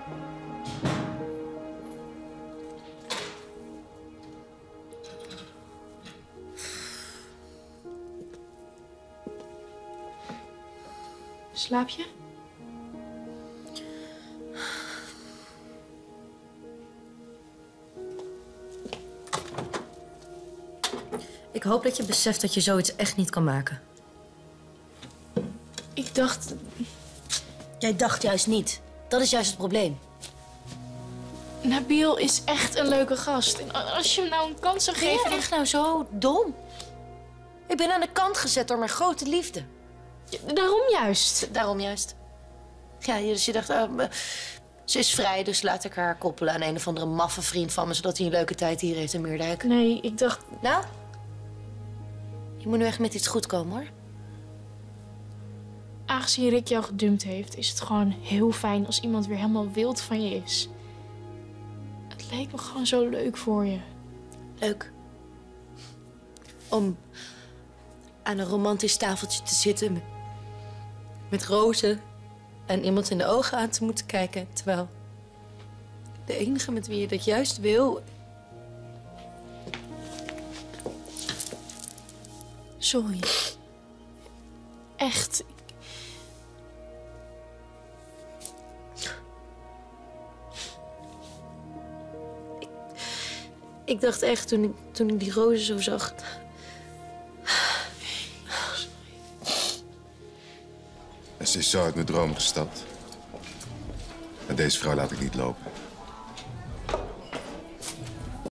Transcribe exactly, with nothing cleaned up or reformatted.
Slaap je? Ik hoop dat je beseft dat je zoiets echt niet kan maken. Ik dacht... Jij dacht juist niet. Dat is juist het probleem. Nabil is echt een leuke gast. En als je hem nou een kans zou Ben geven... je echt nou zo dom? Ik ben aan de kant gezet door mijn grote liefde. dan... Daarom juist. Daarom juist. Ja, dus je dacht, oh, ze is vrij, dus laat ik haar koppelen aan een of andere maffe vriend van me, zodat hij een leuke tijd hier heeft in Meerdijk. Nee, ik dacht... Nou? Je moet nu echt met iets goed komen, hoor. Aangezien Rick jou gedumpt heeft, is het gewoon heel fijn als iemand weer helemaal wild van je is. Het leek me gewoon zo leuk voor je. Leuk. Om aan een romantisch tafeltje te zitten met, met rozen en iemand in de ogen aan te moeten kijken, terwijl de enige met wie je dat juist wil... Sorry. Echt. Ik dacht echt, toen ik, toen ik die rozen zo zag... Ze is zo uit mijn droom gestapt. En deze vrouw laat ik niet lopen.